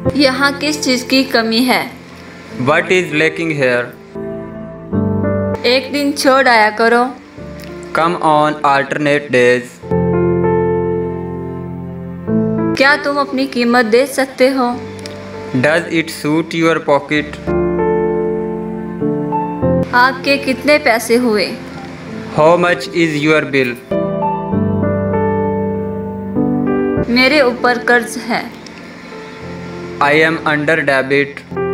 यहाँ किस चीज़ की कमी है? What is lacking here? एक दिन छोड़ आया करो। Come on alternate days. क्या तुम अपनी कीमत दे सकते हो? Does it suit your pocket? आपके कितने पैसे हुए? How much is your bill? मेरे ऊपर कर्ज है। I am under debit.